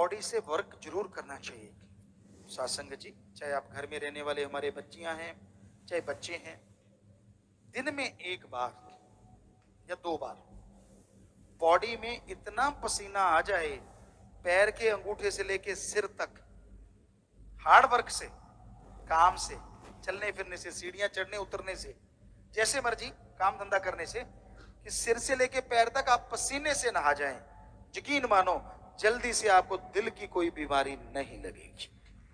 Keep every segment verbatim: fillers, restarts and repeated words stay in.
Body से work जरूर करना चाहिए। सासंग जी, चाहे आप घर में रहने वाले हमारे बच्चियां हैं, चाहे बच्चे हैं, दिन में एक बार या दो बार बॉडी में इतना पसीना आ जाए, पैर के अंगूठे से लेके सिर तक, हार्ड वर्क से, काम से, चलने फिरने से, सीढ़ियां चढ़ने उतरने से, जैसे मर्जी काम धंधा करने से, कि सिर से लेके पैर तक आप पसीने से नहा जाएं, यकीन मानो जल्दी से आपको दिल की कोई बीमारी नहीं लगेगी।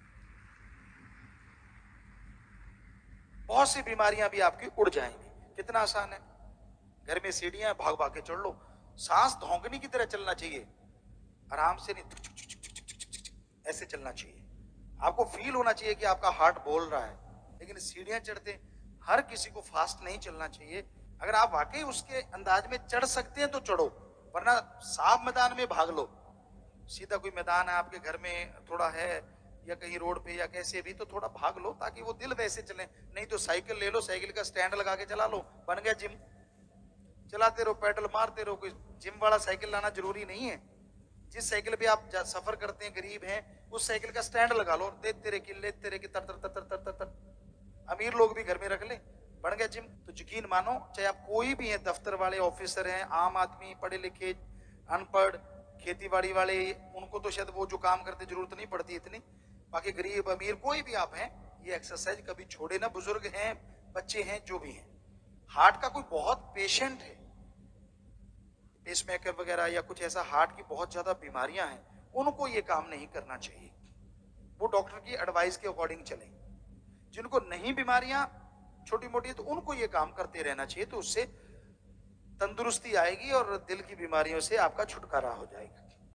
बहुत सी बीमारियां भी आपकी उड़ जाएंगी। कितना आसान है, घर में सीढ़ियां भाग भाग के चढ़ लो, सांस धौंकनी की तरह चलना चाहिए, आराम से नहीं, ऐसे चलना चाहिए। आपको फील होना चाहिए कि आपका हार्ट बोल रहा है, लेकिन सीढ़ियां चढ़ते हर किसी को फास्ट नहीं चलना चाहिए। अगर आप वाकई उसके अंदाज में चढ़ सकते हैं तो चढ़ो, वरना साफ मैदान में भाग लो। सीधा कोई मैदान है आपके घर में, थोड़ा है या कहीं रोड पे या कैसे भी, तो थोड़ा भाग लो ताकि वो दिल वैसे चले। नहीं तो साइकिल ले लो, साइकिल का स्टैंड लगा के चला लो, बन गया जिम। चलाते रहो, पेडल मारते रहो। कोई जिम वाला साइकिल लाना जरूरी नहीं है। जिस साइकिल पे आप सफर करते हैं, गरीब हैं, उस साइकिल का स्टैंड लगा लो, देते रहे कि लेते रहे कि तर तर तर तर तर तर। अमीर लोग भी घर में रख ले, बन गया जिम। तो यकीन मानो, चाहे आप कोई भी हैं, दफ्तर वाले, ऑफिसर हैं, आम आदमी, पढ़े लिखे, अनपढ़, खेती बाड़ी वाले, उनको तो शायद वो जो काम करते जरूरत नहीं पड़ती इतनी, बाकी गरीब अमीर कोई भी आप हैं, ये एक्सरसाइज कभी छोड़े ना। बुजुर्ग हैं, बच्चे हैं, जो भी हैं, हार्ट का कोई बहुत पेशेंट है, पेसमेकर वगैरह या कुछ ऐसा हार्ट की बहुत ज्यादा बीमारियां हैं, उनको ये काम नहीं करना चाहिए। वो डॉक्टर की एडवाइस के अकॉर्डिंग चले। जिनको नहीं बीमारियां छोटी मोटी, तो उनको ये काम करते रहना चाहिए। तो उससे तंदुरुस्ती आएगी और दिल की बीमारियों से आपका छुटकारा हो जाएगा।